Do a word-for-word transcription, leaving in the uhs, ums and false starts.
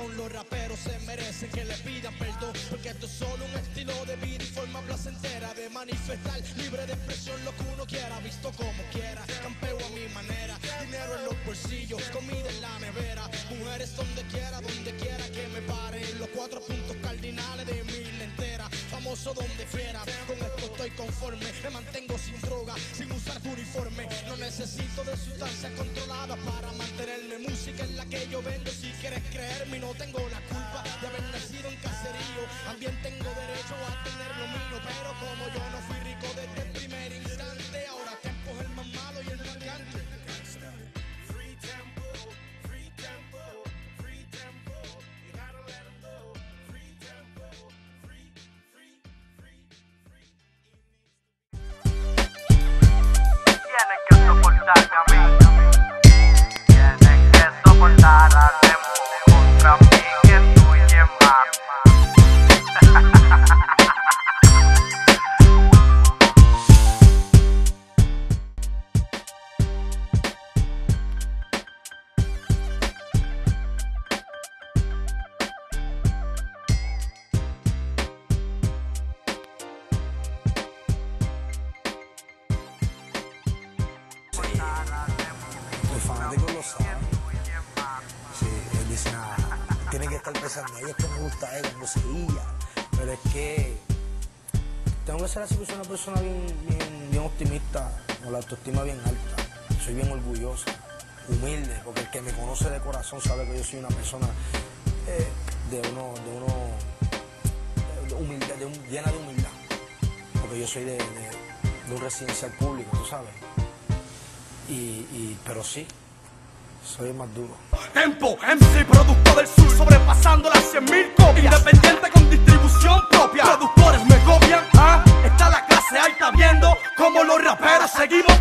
razón los raperos se merecen que le pidan perdón, porque esto es solo un estilo de vida y forma placentera de manifestar, libre de expresión lo que uno quiera, visto como quiera, campeo a mi manera, dinero en los bolsillos, comida en la nevera, mujeres donde quiera, donde quiera que me pare, los cuatro puntos cardinales de mi isla entera, famoso donde fiera, con esto estoy conforme, me mantengo sin droga, sin usar uniforme, no necesito de sustancias controladas para mantenerme, música en la que yo vendo, si quieres creerme no tengo la culpa de haber nacido en caserío, también tengo derecho a tener lo mío, pero como yo no fui rico desde el primer instante, ahora Tempo es el más malo y el más cante. Free Tempo, free Tempo, free Tempo, you gotta let 'em go. Free Tempo, free, free, free, free. Tienes que soportarme a mí, tienes que soportar a Tempo contra mí, quien tú y quien más. El fanático lo sabe. Sí, él dice, ah, tiene que estar pensando, ay, es que me gusta él, no seguía. Pero es que tengo que ser así, que soy una persona bien, bien, bien optimista, con la autoestima bien alta. Soy bien orgulloso, humilde, porque el que me conoce de corazón sabe que yo soy una persona eh, de uno, de uno, de humildad, de un, llena de humildad. Porque yo soy de, de, de un residencial público, tú sabes. Y, y, pero sí, soy el más duro. Tempo, M C, producto del sur, sobrepasando las cien mil copias. Independiente con distribución propia. Productores me copian, ¿ah? Está la clase alta viendo como los raperos seguimos